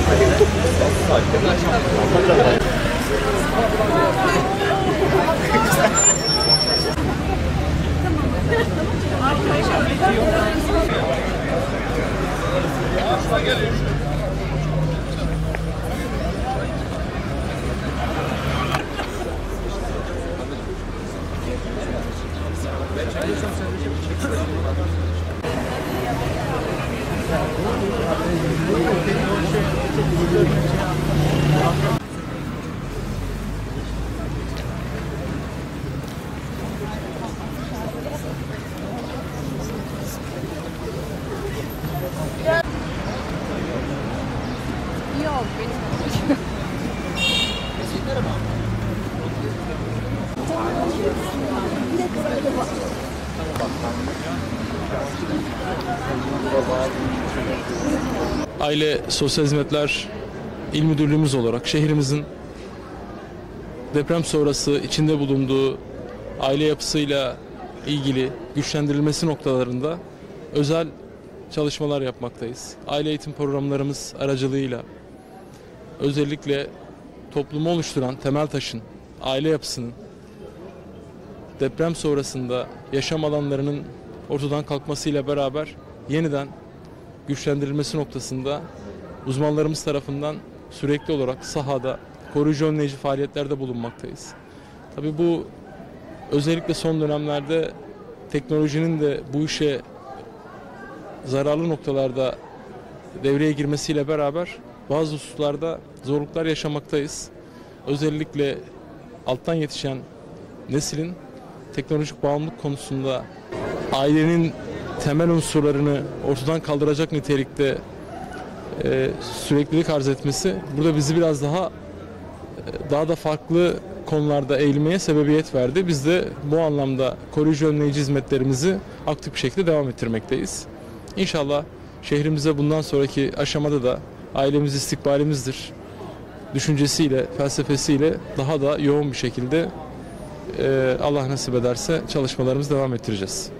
Yok, benim. Aile Sosyal Hizmetler İl Müdürlüğümüz olarak şehrimizin deprem sonrası içinde bulunduğu aile yapısıyla ilgili güçlendirilmesi noktalarında özel çalışmalar yapmaktayız. Aile eğitim programlarımız aracılığıyla özellikle toplumu oluşturan temel taşın, aile yapısının deprem sonrasında yaşam alanlarının ortadan kalkmasıyla beraber yeniden güçlendirilmesi noktasında uzmanlarımız tarafından sürekli olarak sahada koruyucu önleyici faaliyetlerde bulunmaktayız. Tabii bu özellikle son dönemlerde teknolojinin de bu işe zararlı noktalarda devreye girmesiyle beraber bazı hususlarda zorluklar yaşamaktayız. Özellikle alttan yetişen neslin teknolojik bağımlılık konusunda ailenin temel unsurlarını ortadan kaldıracak nitelikte süreklilik arz etmesi burada bizi biraz daha da farklı konularda eğilmeye sebebiyet verdi. Biz de bu anlamda koruyucu önleyici hizmetlerimizi aktif bir şekilde devam ettirmekteyiz. İnşallah şehrimize bundan sonraki aşamada da ailemiz istikbalimizdir düşüncesiyle, felsefesiyle daha da yoğun bir şekilde Allah nasip ederse çalışmalarımızı devam ettireceğiz.